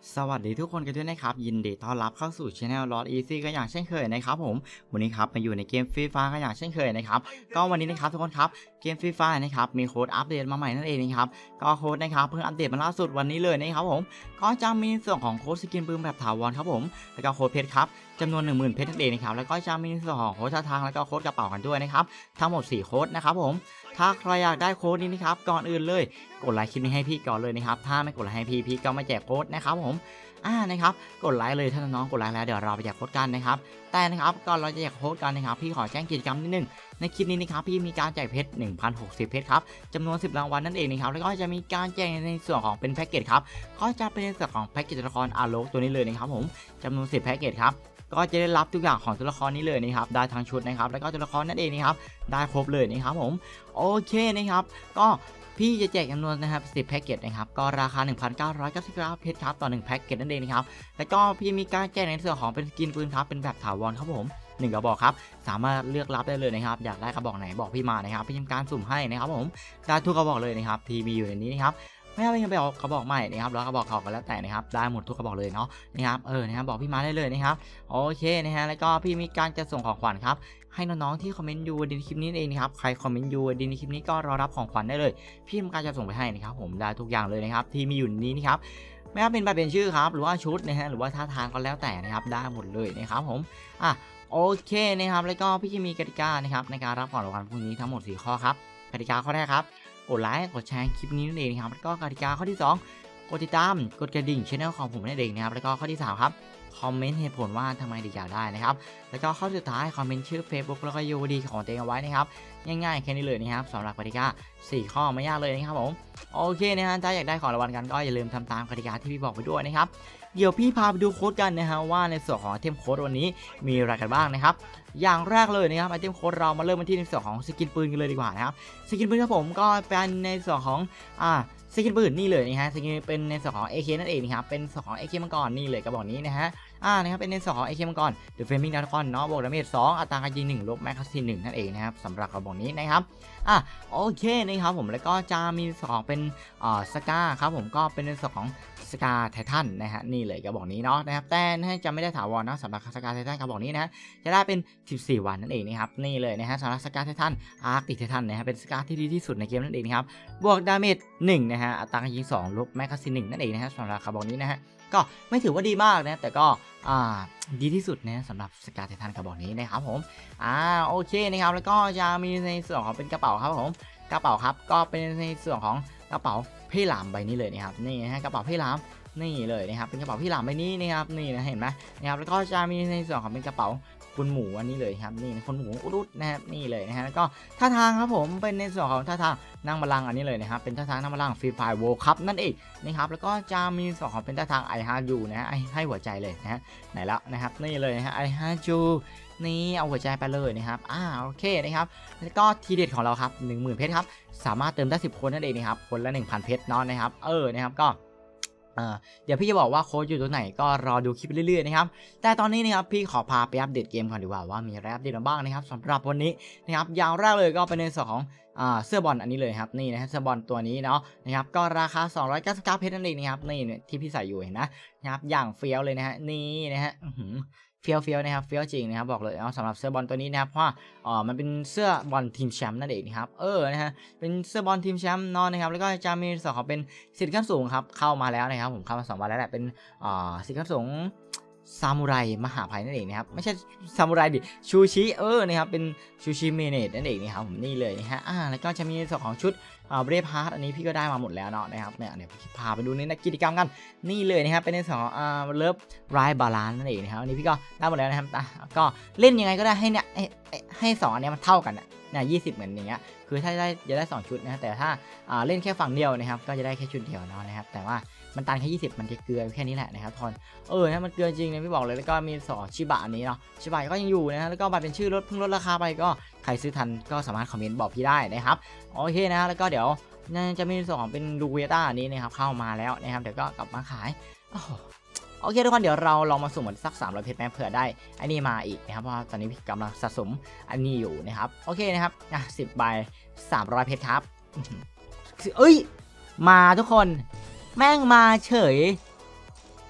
สวัสดีทุกคนกันด้วยนะครับยินดีต้อนรับเข้าสู่ช anel Lord Easy ก็อย่างเช่นเคยนะครับผมวันนี้ครับมาอยู่ในเกมฟรีไฟก็อย่างเช่นเคยนะครับก็วันนี้นะครับทุกคนครับเกมฟรีไฟนะครับมีโค้ดอัปเดตมาใหม่นั่นเองนะครับก็โค้ดนะครับเพิ่งอัปเดตมาล่าสุดวันนี้เลยนะครับผมก็จะมีส่วนของโค้ดสกินปืนแบบถาวรครับผมแล้วก็โค้ดเพชรครับจำนวน 10,000 เพชรนั่นเองนะครับแล้วก็จะมีส่วนของโค้ดท่าทางแล้วก็โค้ดกระเป๋ากันด้วยนะครับทั้งหมด4โค้ดนะครับผมถ้าใครอยากได้โค้ดนี้นะครับก่อนอื่นเลยกดไลค์คลิปนี้ให้พี่ก่อนเลยนะครับถ้าไม่กดไลค์ให้พี่ก็ไม่แจกโค้ดนะครับผมนะครับกดไลค์เลยถ้าน้องๆกดไลค์แล้วเดี๋ยวเราไปแจกโค้ดกันนะครับแต่นะครับก่อนเราจะแจกโค้ดกันนะครับพี่ขอแจ้งกิจกรรมนิดนึงในคลิปนี้นะครับพี่มีการแจกเพชร 1,060 เพชรครับจำนวน10รางวัลนั่นเองนะครับแล้วก็จะมีการแจกในส่วนของเป็นแพ็กเกจครับก็จะเป็นในส่วนของแพ็กเกจตัวละครอาโลกตัวนี้เลยนะครับผมจำนวน10แพ็กเกจครับก็จะได้รับทุกอย่างของตัวละครนี้เลยนะครับได้ทั้งชุดนะครับแล้วก็ตัวละครนั่นเองนะครับได้ครบเลยนะครับผมโอเคนะครับก็พี่จะแจกจำนวนนะครับ10แพ็กเกจนะครับก็ราคา 1,999 เพชรครับต่อ1แพ็กเกจนั่นเองนะครับแล้วก็พี่มีการแจกในส่วนของเป็นสกินปืนครับเป็นแบบถาวรครับผม1กระบอกครับสามารถเลือกรับได้เลยนะครับอยากได้กระบอกไหนบอกพี่มานะครับพี่ทำการสุ่มให้นะครับผมได้ทุกกระบอกเลยนะครับที่มีอยู่ในนี้นะครับไม่ว่าเป็นกระบอกใหม่นะครับแล้วกระบอกเก่าก็แล้วแต่นะครับได้หมดทุกกระบอกเลยเนาะนะครับนะครับบอกพี่มาได้เลยนะครับโอเคนะฮะแล้วก็พี่มีการจะส่งของขวัญครับให้น้องๆที่คอมเมนต์ยูในคลิปนี้เองนะครับใครคอมเมนต์ยูในคลิปนี้ก็รอรับของขวัญได้เลยพี่ทำการจะส่งไปให้นะครับผมได้ทุกอย่างเลยนะครับที่มีอยู่นี้นะครับไม่ว่าเป็นใบเป็นชื่อครับหรือว่าชุดนะฮะหรือว่าท่าทางก็แล้วแต่นะครับได้หมดเลยนะครับผมโอเคนะครับแล้วก็พี่จะมีกติกานะครับในการรับของรางวัลพวกนี้ทั้งหมด4ข้อครับกติกาข้อแรกครับกดไลค์กดแชร์คลิปนี้นั่นเองครับแล้วก็กติกาข้อที่2กดติดตามกดกระดิ่งช่องของผมนั่นเองนะครับแล้วก็ข้อที่3ครับคอมเมนต์เหตุผลว่าทำไมถึงอยากได้นะครับแล้วก็ข้อสุดท้ายคอมเมนต์ชื่อ Facebook แล้วก็ UID ของตัวเองเอาไว้นะครับง่ายๆแค่นี้เลยนะครับสำหรับกติกา4ข้อไม่ยากเลยนะครับผมโอเคนะฮะถ้าอยากได้ของรางวัลกันก็อย่าลืมทำตามกติกาที่พี่บอกไปด้วยนะครับเดี๋ยวพี่พาไปดูโค้ดกันนะฮะว่าในส่วนของไอเทมโค้ดวันนี้มีอะไรกันบ้างนะครับอย่างแรกเลยนะครับไอเทมโค้ดเรามาเริ่มกันที่ในส่วนของสกินปืนกันเลยดีกว่านะครับสกินปืนครับผมก็เป็นในส่วนของสกินปืนนี่เลยนะฮะสกินเป็นในส่วนของ AK นั่นเองนะครับเป็นส่วนของ AK มังกรนี่เลยกระบอกนี้นะฮะนะครับเป็นในส่วนของ AK มังกร The Flaming Dragon เนาะบวกดาเมจ2อัตราการยิง1ลบแมกกาซีน1นั่นเองนะครับสำหรับกระบอกนี้นะครับโอเคนะครับผมแล้วก็จะมีส่วนของเป็นสกาครับผมก็เป็นในส่วนของสกาไททันนะฮะนี่เลยกระบอกนี้เนาะนะครับแต่จะไม่ได้ถาวรนะสำหรับสกาไททันกระบอกนี้นะจะได้เป็น14วันนั่นเองนะครับนี่เลยนะฮะสำหรับสกาไททันอาร์คติกไททันนะฮะเป็นสกาที่ดีที่สุดในเกมนั่นเองนะครับบวกดาเมจ1นะฮะอัตราการยิง2ลบแมกกาซีน1นั่นเองนะฮะสำหรับกระบอกนี้นะฮะก็ไม่ถือว่าดีมากนะแต่ก็ดีที่สุดนะสำหรับสกาไททันกระบอกนี้นะครับผมโอเคนะครับแล้วก็จะมีในส่วนของเป็นกระเป๋าครับผมกระเป๋าครับก็เป็นในส่วนของกระเป๋าเพ่หลามใบนี้เลยนะครับนี่นะฮะกระเป๋าเพ่หลามนี่เลยนะครับเป็นกระเป๋าเพ่หลามใบนี้นะครับนี่นะเห็นไหมนะครับแล้วก็จะมีในส่วนของเป็นกระเป๋าคุณหมูอันนี้เลยครับนี่คนหมูอุดุนะครับนี่เลยนะฮะแล้วก็ท่าทางครับผมเป็นในส่วนของท่าทางนั่งบัลลังก์อันนี้เลยนะครับเป็นท่าทางนั่งบัลลังก์ฟรีไฟร์เวิลด์คัพนั่นเองนะครับแล้วก็จะมีส่วนของเป็นท่าทางไอฮาร์ยูนะฮะให้หัวใจเลยนะฮะไหนแล้วนะครับนี่เลยนะฮะไอฮาร์ยูนี่เอาหัวใจไปเลยนะครับโอเคนะครับแล้วก็ทีเด็ดของเราครับ 10,000 เพชรครับสามารถเติมได้10คนนั่นเองนะครับคนละ 1,000 เพชรเนาะนะครับนะครับก็เดี๋ยวพี่จะบอกว่าโค้ดอยู่ตรงไหนก็รอดูคลิปเรื่อยๆนะครับแต่ตอนนี้นะครับพี่ขอพาไปอัปเดตเกมก่อนดีกว่ามีอะไรอัปเดตบ้างนะครับสำหรับวันนี้นะครับอย่างแรกเลยก็เป็นในส่วนของเสื้อบอลอันนี้เลยครับนี่นะฮะเสื้อบอลตัวนี้เนาะนะครับก็ราคา299เพชรนั่นเองนะครับนี่ที่พี่ใส่อยู่เห็นนะครับอย่างเฟี้ยวเลยนะฮะนี่นะฮะเฟี้ยวนะครับเฟี้ยวจริงนะครับบอกเลยสำหรับเสื้อบอลตัวนี้นะครับเพราะว่ามันเป็นเสื้อบอลทีมแชมป์นั่นเองนะครับนะฮะเป็นเสื้อบอลทีมแชมป์นอนนะครับแล้วก็จะมีส่วนของเป็นสิทธิ์ขั้นสูงครับเข้ามาแล้วนะครับผมเข้ามา2 วันแล้วแหละเป็นสิทธิ์ขั้นสูงซามูไรมหาภัยนั่นเองนะครับไม่ใช่ซามูไรดิชูชินะครับเป็นชูชิเมเนตนั่นเองนะครับผมนี่เลยนะฮะแล้วก็จะมีส่วนของชุดเบรฟฮาร์ดอันนี้พี่ก็ได้มาหมดแล้วเนาะนะครับเนี่ยพี่พาไปดูในกิจกรรมกันนี่เลยนะครับเป็นในส่วนของเลิฟไรบาลานซ์นั่นเองนะครับอันนี้พี่ก็ได้หมดแล้วนะครับก็เล่นยังไงก็ได้ให้เนี่ยให้2อันนี้มันเท่ากันเนี่ย20เหมือนอย่างเงี้ยคือถ้าจะได้2ชุดนะแต่ถ้าเล่นแค่ฝั่งเดียวนะครับก็จะได้แค่ชุดเดียวเนาะนะครับแต่ว่ามันตันแค่20มันจะเกลือแค่นี้แหละนะครับทอนนะมันเกลือจริงนะพี่บอกเลยแล้วก็มีสอชิบะอันนี้เนาะชิบะก็ยังอยู่นะแล้วก็บัตรเป็นชื่อเพิ่งลดราคาไปก็ใครซื้อทันก็สามารถคอมเมนต์บอกพี่ได้นะครับโอเคนะแล้วก็เดี๋ยวจะมีส่วนของเป็นลูเวต้าอันนี้นะครับเข้ามาแล้วนะครับเดี๋ยวก็กลับมาขายโอเคทุกคนเดี๋ยวเราลองมาสุ่มเหมือนสัก300เพชรแม่เผื่อได้อันนี้มาอีกนะครับเพราะตอนนี้พี่กำลังสะสมอันนี้อยู่นะครับโอเคนะครับ10 ใบ 300 เพชรครับมาทุกคนแม่งมาเฉย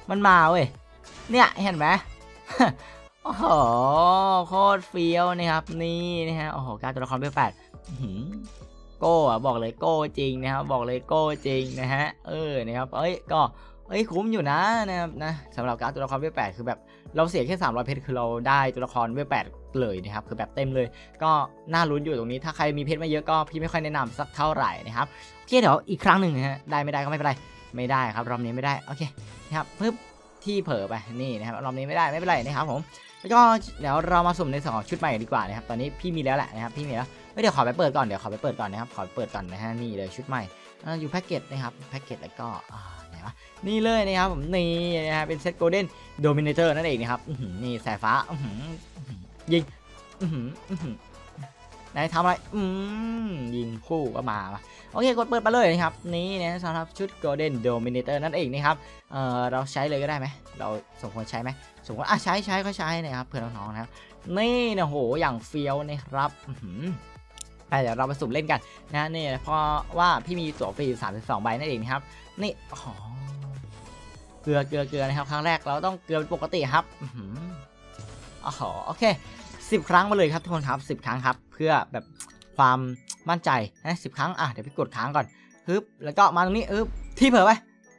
มันมาเว้ยเนี่ยเห็นไหม โอ้โหโคตรเฟี้ยวนะครับนี่นะฮะโอ้โหการตัวละครเบล8โก้อะบอกเลยโก้จริงนะครับบอกเลยโก้จริงนะฮะนะครับก็คุ้มอยู่นะครับนะสำหรับการตัวละครเวล8คือแบบเราเสียแค่300เพชรคือเราได้ตัวละครเวล8เลยนะครับคือแบบเต็มเลยก็น่าลุ้นอยู่ตรงนี้ถ้าใครมีเพชรไม่เยอะก็พี่ไม่ค่อยแนะนำสักเท่าไหร่นะครับโอเคเดี๋ยวอีกครั้งหนึ่งนะฮะได้ไม่ได้ก็ไม่เป็นไรไม่ได้ครับรอบนี้ไม่ได้โอเคนะครับปึ๊บที่เผลอไปนี่นะครับรอบนี้ไม่ได้ไม่เป็นไรนะครับผมแล้วก็เดี๋ยวเรามาสุ่มในส่วนของชุดใหม่ดีกว่านะครับตอนนี้พี่มีแล้วแหละนะครับพี่มีแล้วเดี๋ยวขอไปเปิดก่อนนะครับขอไปเปิดก่อนนะฮะนี่เลยชุดใหม่อยู่แพ็กเกจนะครับแพ็กเกจแล้วก็ไหนวะนี่เลยนะครับผมนี่นะฮะเป็นเซตโกลเด้นโดมิเนเตอร์นั่นเองนะครับนี่สายฟ้ายิงไหนทำอะไรยิงคู่ก็มาโอเคกดเปิดมาเลยนะครับนี่นะสำหรับชุดโกลเด้นโดมิเนเตอร์นั่นเองนะครับเราใช้เลยก็ได้ไหมเราสมควรใช้ไหมสมควรใช้ก็ใช้นะครับเพื่อนน้องๆนะครับนี่นะโหอย่างเฟี้ยวนะครับเดี๋ยวเรามาสุ่มเล่นกันนะนี่เพราะว่าพี่มีตั๋วฟรี32ใบนั่นเองนะครับนี่เกลือนะครับครั้งแรกเราต้องเกลือเป็นปกติครับโอเค10 ครั้งมาเลยครับทุกคนครับ10 ครั้งครับเพื่อแบบความมั่นใจนะ10 ครั้งเดี๋ยวพี่กดค้างก่อนแล้วก็มาตรงนี้ที่เผลอไป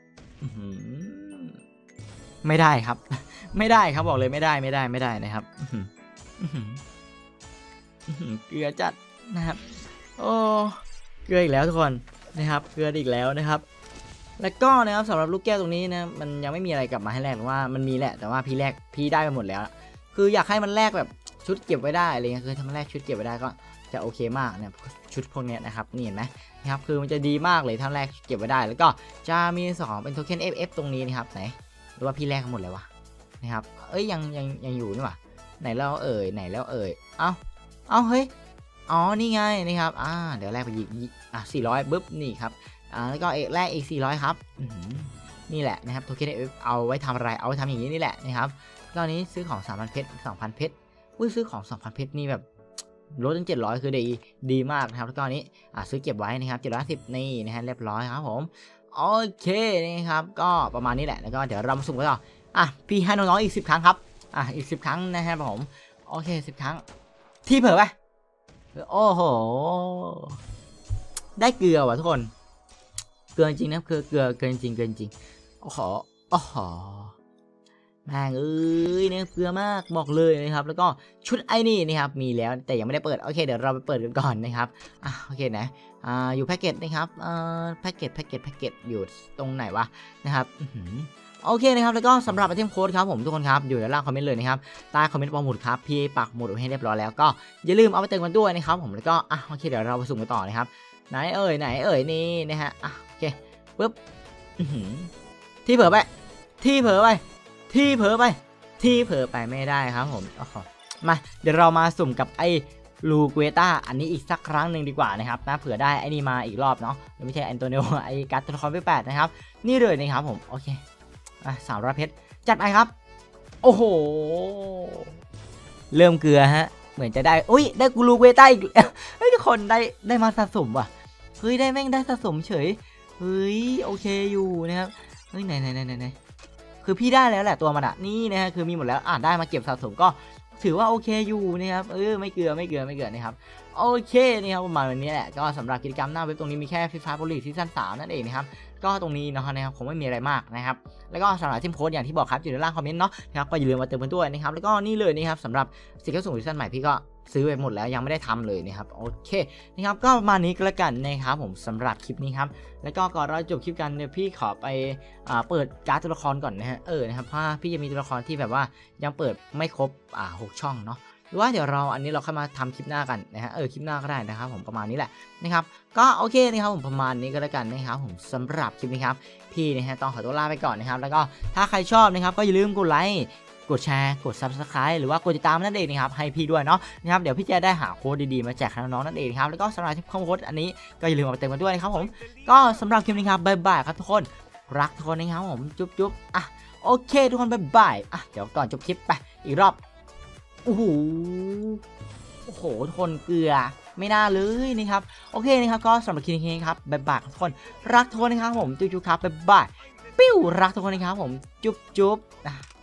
ไม่ได้ครับไม่ได้ครับบอกเลยไม่ได้นะครับเกลือจัดนะครับโอ้เกลืออีกแล้วทุกคนนะครับเกลืออีกแล้วนะครับแล้วก็นะครับสำหรับลูกแก้วตรงนี้นะมันยังไม่มีอะไรกลับมาให้แลกหรือว่ามันมีแหละแต่ว่าพี่ได้ไปหมดแล้วคืออยากให้มันแลกแบบชุดเก็บไว้ได้อะไรเงี้ยคือถ้ามันแลกชุดเก็บไว้ได้ก็จะโอเคมากเนี่ยชุดพวกนี้นะครับนี่เห็นไหมนะครับคือมันจะดีมากเลยถ้าแลกเก็บไว้ได้แล้วก็จะมี2เป็นโทเค็น FF ตรงนี้นะครับไหนหรือว่าพี่แลกหมดเลยวะนะครับยังอยู่นี่หว่าไหนแล้วเอ้าเฮ้ยนี่ไงนะครับเดี๋ยวแลกไปยิง400บึ๊บนี่ครับแล้วก็แลกอีก400ครับนี่แหละนะครับโทเค็น FF เอาไว้ทำอะไรเอาไว้ทำอย่างนี้นี่แหละนะครับตอนนี้ซื้อของ 3,000 เพชร 2,000 เพชรซื้อของ 2,000 เพชรนี่แบบลดถึง700คือดีมากนะครับแล้วก็นี้ซื้อเก็บไว้นะครับ710นี่นะฮะเรียบร้อยครับผมโอเคนะครับก็ประมาณนี้แหละแล้วก็เดี๋ยวเรามาสุ่มกันต่อพี่ให้น้องๆอีก10 ครั้งครับอีก10 ครั้งนะครับผมโอเค10 ครั้งที่เผลอไปโอ้โหได้เกลือว่ะทุกคนเกลือจริงนะเกลือจริงโอ้โหแม่งเนี่ยเกลือมากบอกเลยนะครับแล้วก็ชุดไอ้นี่นะครับมีแล้วแต่ยังไม่ได้เปิดโอเคเดี๋ยวเราไปเปิดกันก่อนนะครับโอเคนะอยู่แพ็กเกจนะครับแพ็กเกจอยู่ตรงไหนวะนะครับโอเคนะครับแล้วก็สำหรับไอเทมโค้ดครับผมทุกคนครับอยู่ด้านล่างคอมเมนต์เลยนะครับใต้คอมเมนต์ปักหมุดครับพี่ปักหมุดไว้ให้เรียบร้อยแล้วก็อย่าลืมเอาไปเติมกันด้วยนะครับผมแล้วก็โอเคเดี๋ยวเราไปสุ่มกันต่อนะครับไหนนี่นะฮะโอเคปึ๊บที่เผลอไปไม่ได้ครับผมมาเดี๋ยวเรามาสุ่มกับไอ้ลูเกต้าอันนี้อีกสักครั้งหนึ่งดีกว่านะครับนะเผื่อได้ไอ้นี่มาอีกรอบเนาะไม่ใช่แอนโตเนียไอ้การ์ดตัวละครเวล8นะครับนี่เลยนะครับผมโอเค300 เพชรจัดไปครับโอ้โหเริ่มเกลือฮะเหมือนจะได้ได้กูลูเกต้าอีกทุกคนได้มาสะสมว่ะได้แม่งได้สะสมเฉยโอเคอยู่นะครับไหนคือพี่ได้แล้วแหละตัวมันนี่นะฮะคือมีหมดแล้วได้มาเก็บสะสมก็ถือว่าโอเคอยู่นะครับไม่เกลือนะครับโอเคนี่ครับประมาณนี้แหละก็สำหรับกิจกรรมหน้าเว็บตรงนี้มีแค่ฟีฟ่าโปรลีกซีซั่น3นั่นเองนะครับก็ตรงนี้นะครับคงไม่มีอะไรมากนะครับแล้วก็สำหรับทีมโค้ดอย่างที่บอกครับอยู่ในล่างคอมเมนต์เนาะนะครับก็อย่าลืมมาเติมกันด้วยนะครับแล้วก็นี่เลยนะครับสำหรับสิ่งที่ส่งซีซั่นใหม่พี่ก็ซื้อไปหมดแล้วยังไม่ได้ทำเลยนะครับโอเคนะครับก็ประมาณนี้ก็แล้วกันนะครับผมสำหรับคลิปนี้ครับแล้วก็ก่อนเราจบคลิปกันเดี๋ยวพี่ขอไปเปิดการ์ดตัวละครก่อนนะฮะนะครับเพราะพี่จะมีตัวละครที่แบบว่ายังเปิดไม่ครบ6 ช่องเนาะหรือว่าเดี๋ยวอันนี้เราเข้ามาทำคลิปหน้ากันนะฮะคลิปหน้าก็ได้นะครับผมประมาณนี้แหละนะครับก็โอเคนะครับผมประมาณนี้ก็แล้วกันนะครับผมสำหรับคลิปนี้ครับพี่นะฮะต้องขอตัวลาไปก่อนนะครับแล้วก็ถ้าใครชอบนะครับก็อย่าลืมกดไลค์กดแชร์กด Subscribe หรือว่ากดติดตามนั่นเองนะครับให้พี่ด้วยเนาะนะครับเดี๋ยวพี่จะได้หาโค้ดดีๆมาแจกน้องๆนั่นเองครับแล้วก็สำหรับโค้ดอันนี้ก็อย่าลืมเอาไปเติมกันด้วยนะครับผมก็สำหรับคลิปนี้ครับบ๊ายบายครับทุกคนรักทุกคนนะครับผมจุ๊บโอเคทุกคนบ๊ายบายเดี๋ยวก่อนจบคลิปไปอีกรอบโอ้โหทุกคนเกลือไม่น่าเลยนะครับโอเคนะครับก็สำหรับคลิปนี้ครับบ๊ายบายทุกคนรักทุกคนนะครับผมจุ๊บครับบ๊ายบายปิ้วรักทุกคนนะครับผมจุ๊บ